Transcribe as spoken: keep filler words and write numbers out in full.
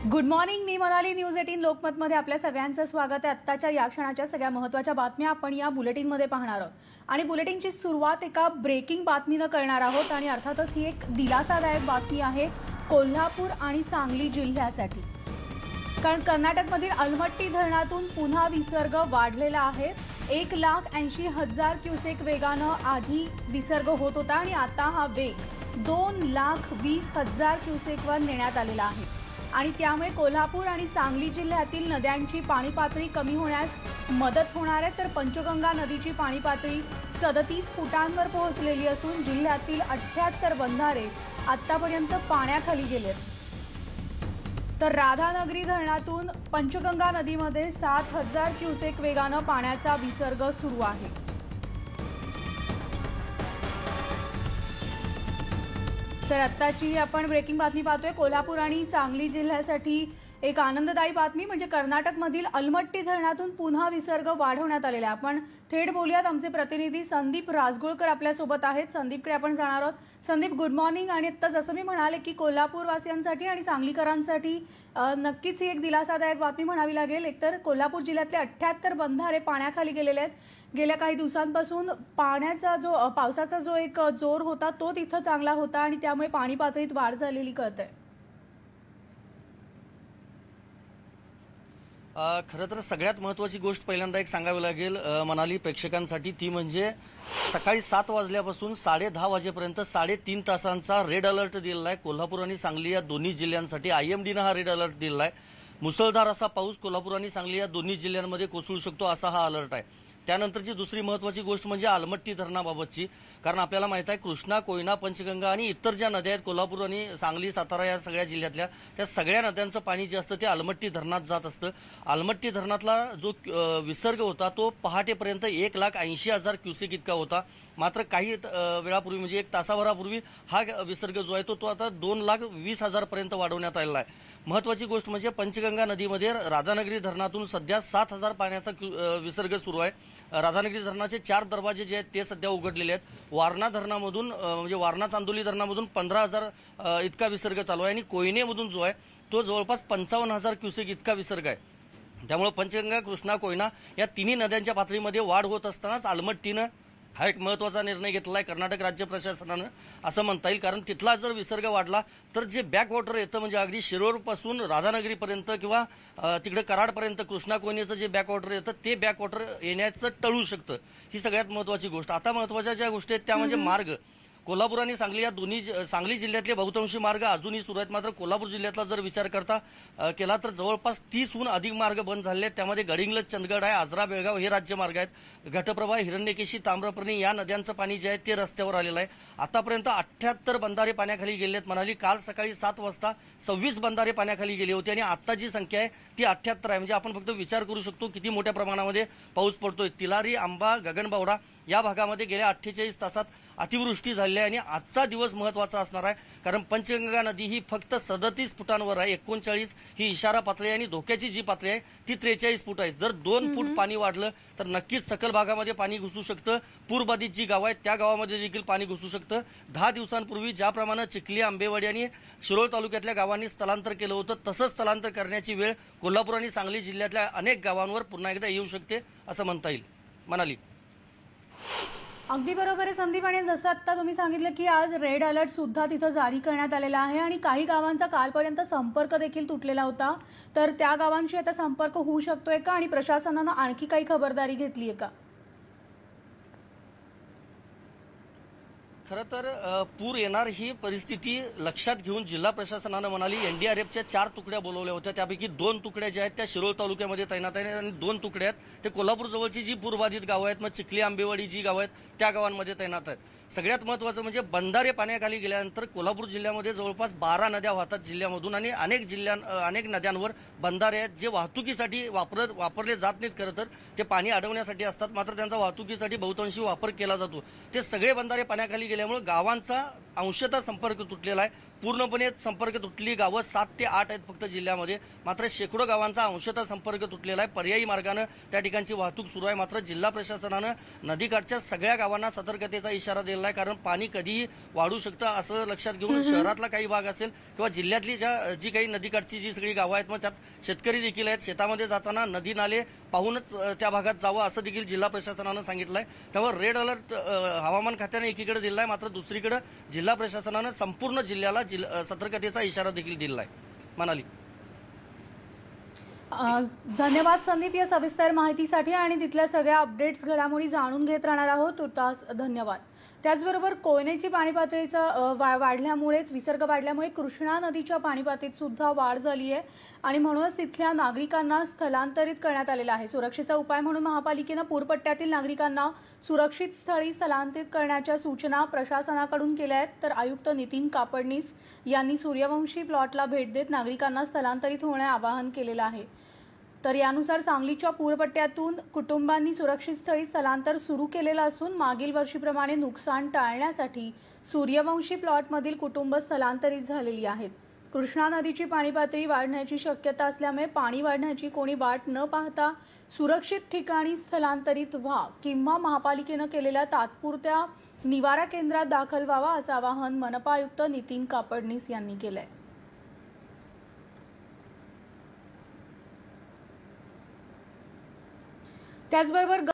Good morning, मी Manali. News eighteen लोकमतमध्ये आपल्या सगळ्यांचं स्वागत आहे. आत्ताच्या या क्षणाच्या सगळ्या महत्त्वाच्या बातम्या आपण या बुलेटिनमध्ये पाहणार आहोत आणि बुलेटिनची सुरुवात एका ब्रेकिंग बातमीनं करणार आहोत आणि अर्थातच ही एक दिलासादायक बातमी आहे कोल्हापूर आणि सांगली जिल्ह्यासाठी. कारण कर्नाटकमधील अलमट्टी धरणातून पुन्हा विसर्ग वाढलेला आहे. एक लाख ऐंशी हजार क्युसेक वेगानं आधी विसर्ग होत होता आणि आता हा वेग दोन लाख वीस हजार क्युसेकवर नेण्यात आलेला आहे आणि त्यामुळे कोल्हापूर आणि सांगली जिल्ह्यातील नद्यांची पाणी पातळी कमी होण्यास मदत होणार आहे. तर पंचगंगा नदीची पाणी पातळी सदतीस फुटांवर पोहोचलेली असून जिल्ह्यातील अठ्ठ्याहत्तर बंधारे आतापर्यंत पाण्याखाली गेलेत. तर राधानगरी धरणातून पंचगंगा नदीमध्ये सात हजार क्युसेक वेगानं पाण्याचा विसर्ग सुरू आहे. तर आत्ताची आपण ब्रेकिंग बातमी पाहतोय. कोल्हापूर आणि सांगली जिल्ह्यासाठी एक आनंददायी बातमी म्हणजे कर्नाटकमधील अलमट्टी धरणातून पुन्हा विसर्ग वाढवण्यात आलेला आहे. आपण थेट बोलूयात. आमचे प्रतिनिधी संदीप राजगुळकर आपल्यासोबत आहेत. संदीपकडे आपण जाणार आहोत. Sandeep, good morning. आणि आत्ता जसं मी म्हणाले की कोल्हापूर वासियांसाठी आणि सांगलीकरांसाठी नक्कीच ही एक दिलासादायक बातमी म्हणावी लागेल. एकतर कोल्हापूर जिल्ह्यातले अठ्ठ्याहत्तर बंधारे पाण्याखाली गेलेले आहेत. गेल्या काही दिवसांपासून पाण्याचा जो पावसाचा जो एक जोर होता तो तिथं चांगला होता आणि त्यामुळे पाणी पातळीत वाढ झालेली कळते. खरं तर सगळ्यात महत्त्वाची गोष्ट पहिल्यांदा एक सांगावी लागेल मनाली प्रेक्षकांसाठी, ती म्हणजे सकाळी सात वाजल्यापासून साडे दहा वाजेपर्यंत साडेतीन तासांचा रेड अलर्ट दिलेला आहे कोल्हापूर आणि सांगली या दोन्ही जिल्ह्यांसाठी. आय एम डीनं हा रेड अलर्ट दिलेला आहे. मुसळधार असा पाऊस कोल्हापूर आणि सांगली या दोन्ही जिल्ह्यांमध्ये कोसळू शकतो असा हा अलर्ट आहे. त्यानंतरची दुसरी महत्त्वाची गोष्ट म्हणजे अलमट्टी धरणाबाबतची. कारण आपल्याला माहीत आहे कृष्णा, कोयना, पंचगंगा आणि इतर ज्या नद्या आहेत कोल्हापूर आणि सांगली, सातारा या सगळ्या जिल्ह्यातल्या, त्या सगळ्या नद्यांचं पाणी जे असतं ते अलमट्टी धरणात जात असतं. अलमट्टी धरणातला जो विसर्ग होता तो पहाटेपर्यंत एक लाख ऐंशी हजार क्युसेक इतका होता. मात्र काही वेळापूर्वी म्हणजे एक तासाभरापूर्वी हा विसर्ग जो आहे तो तो आता दोन लाख वीस हजारपर्यंत वाढवण्यात आलेला आहे. महत्त्वाची गोष्ट म्हणजे पंचगंगा नदीमध्ये राधानगरी धरणातून सध्या सात हजार पाण्याचा विसर्ग सुरू आहे. राधानगरी धरणाचे चार दरवाजे जे आहेत ते सध्या उघडलेले आहेत. वारणा धरणामधून म्हणजे वारणा चांदोली धरणामधून पंधरा हजार इतका विसर्ग चालू आहे आणि कोयनेमधून जो आहे तो जवळपास पंचावन्न हजार क्युसेक इतका विसर्ग आहे. त्यामुळे पंचगंगा, कृष्णा, कोयना या तिन्ही नद्यांच्या पातळीमध्ये वाढ होत असतानाच अलमट्टीनं हा एक महत्त्वाचा निर्णय घेतला आहे कर्नाटक राज्य प्रशासनानं असं म्हणता येईल. कारण तिथला जर विसर्ग वाढला तर जे बॅकवॉटर येतं म्हणजे अगदी शिरोरपासून राधानगरीपर्यंत किंवा तिकडे कराडपर्यंत कृष्णा, कोयनेचं जे बॅकवॉटर येतं ते बॅकवॉटर येण्याचं टळू शकतं. ही सगळ्यात महत्त्वाची गोष्ट. आता महत्त्वाच्या ज्या गोष्टी आहेत त्या म्हणजे मार्ग. कोल्हापूर आणि सांगली या दोन्ही सांगली जिल्ह्यातले बहुतांशी मार्ग अजूनही सुरू आहेत. मात्र कोल्हापूर जिल्ह्यातला जर विचार करता केला तर जवळपास तीसहून अधिक मार्ग बंद झालेले आहेत. त्यामध्ये गडिंग्लज, चंदगड आहे, आजरा, बेळगाव हे राज्यमार्ग आहेत. घटप्रभा, हिरण्यकेशी, ताम्रपर्णी या नद्यांचं पाणी जे आहे ते रस्त्यावर आलेलं आहे. आतापर्यंत अठ्ठ्याहत्तर बंधारे पाण्याखाली गेले आहेत म्हणाली. काल सकाळी सात वाजता सव्वीस बंधारे पाण्याखाली गेले होते आणि आत्ता जी संख्या आहे ती अठ्ठ्याहत्तर आहे. म्हणजे आपण फक्त विचार करू शकतो किती मोठ्या प्रमाणामध्ये पाऊस पडतोय. तिलारी, आंबा, गगनबावडा या भागामध्ये गेल्या अठ्ठेचाळीस तासात अतिवृष्टी झाली आहे आणि आजचा दिवस महत्त्वाचा असणार आहे. कारण पंचगंगा नदी ही फक्त सदतीस फुटांवर आहे. एकोणचाळीस ही इशारा पातळी आहे आणि धोक्याची जी पातळी आहे ती त्रेचाळीस फूट आहे. जर दोन फूट पाणी वाढलं तर नक्कीच सकल भागामध्ये पाणी घुसू शकतं. पूरबाधित जी गावं आहेत त्या गावामध्ये देखील पाणी घुसू शकतं. दहा दिवसांपूर्वी ज्याप्रमाणे चिखली, आंबेवाडी आणि शिरोळ तालुक्यातल्या गावांनी स्थलांतर केलं होतं तसंच स्थलांतर करण्याची वेळ कोल्हापूर आणि सांगली जिल्ह्यातल्या अनेक गावांवर पुन्हा एकदा येऊ शकते असं म्हणता येईल. म्हणाली अगदी बरोबर आहे संदीप. आणि जसं आत्ता तुम्ही सांगितलं की आज रेड अलर्ट सुद्धा तिथं जारी करण्यात आलेला आहे आणि काही गावांचा कालपर्यंत संपर्क देखील तुटलेला होता. तर त्या गावांशी आता संपर्क होऊ शकतोय का आणि प्रशासनानं आणखी काही खबरदारी घेतली आहे का? खरं तर पूर येणार ही परिस्थिती लक्षात घेऊन जिल्हा प्रशासनानं म्हणाली एन डी आर एफच्या चार तुकड्या बोलवल्या होत्या. त्यापैकी दोन तुकड्या ज्या आहेत त्या शिरोळ तालुक्यामध्ये तैनात आहेत आणि दोन तुकड्या आहेत ते कोल्हापूर जवळची जी पूरबाधित गावं आहेत, मग चिखली, आंबेवाडी जी गावं आहेत त्या गावांमध्ये तैनात आहेत. सगळ्यात महत्त्वाचं म्हणजे बंधारे पाण्याखाली गेल्यानंतर कोल्हापूर जिल्ह्यामध्ये जवळपास बारा नद्या वाहतात जिल्ह्यामधून आणि अनेक जिल्ह्यां अनेक नद्यांवर बंधारे आहेत जे वाहतुकीसाठी वापरत वापरले जात नाहीत. खरं तर ते पाणी अडवण्यासाठी असतात मात्र त्यांचा वाहतुकीसाठी बहुतांशी वापर केला जातो. ते सगळे बंधारे पाण्याखाली गेल्यामुळे गावांचा अंशतः संपर्क तुटलेला आहे. पूर्णपणे संपर्क तुटली गावं सात ते आठ आहेत फक्त जिल्ह्यामध्ये, मात्र शेकडो गावांचा अंशतः संपर्क तुटलेला आहे. पर्यायी मार्गानं त्या ठिकाणची वाहतूक सुरू आहे. मात्र जिल्हा प्रशासनानं नदीकाठच्या सगळ्या गावांना सतर्कतेचा इशारा दिलेला आहे, कारण पाणी कधीही वाढू शकतं असं लक्षात घेऊन शहरातला काही भाग असेल किंवा जिल्ह्यातली ज्या जी काही नदीकाठची जी सगळी गावं आहेत, मग त्यात शेतकरी देखील आहेत. शेतामध्ये जाताना नदी नाले पाहूनच त्या भागात जावं असं देखील जिल्हा प्रशासनानं सांगितलं आहे. त्यामुळे रेड अलर्ट हवामान खात्याने एकीकडे दिला आहे, मात्र दुसरीकडे जिल्हा प्रशासनानं संपूर्ण जिल्ह्याला जिल्हा सतर्कतेचा इशारा देखील दिला आहे. म्हणाली अ, धन्यवाद संदीप या सविस्तर माहितीसाठी आणि तिथल्या सगळ्या अपडेट्स घडामोडी जाणून घेत राहणार आहोत. तुर्तास धन्यवाद. त्याचबरोबर कोयनेची पाणी पातळीचा अ, वा वाढल्यामुळेच विसर्ग वाढल्यामुळे कृष्णा नदीच्या पाणी पातळीत सुद्धा वाढ झाली आहे आणि म्हणूनच तिथल्या नागरिकांना स्थलांतरित करण्यात आलेलं आहे. सुरक्षेचा उपाय म्हणून महापालिकेनं पूरपट्ट्यातील नागरिकांना सुरक्षित स्थळी स्थलांतरित करण्याच्या सूचना प्रशासनाकडून केल्या आहेत. तर आयुक्त नितीन कापडनीस यांनी सूर्यवंशी प्लॉटला भेट देत नागरिकांना स्थलांतरित होण्यास आवाहन केलेलं आहे. तर यानुसार सांगलीच्या पूरपट्ट्यातून कुटुंबांनी सुरक्षित स्थळी स्थलांतर सुरू केलेलं असून मागील वर्षीप्रमाणे नुकसान टाळण्यासाठी सूर्यवंशी प्लॉटमधील कुटुंब स्थलांतरित झालेली आहेत. कृष्णा नदीची पाणी पातळी वाढण्याची शक्यता असल्यामुळे पाणी वाढण्याची कोणी वाट न पाहता सुरक्षित ठिकाणी स्थलांतरित व्हा किंवा महापालिकेनं केलेल्या तात्पुरत्या निवारा केंद्रात दाखल व्हावा असं आवाहन मनपा आयुक्त नितीन कापडनीस यांनी केलंय. त्याचबरोबर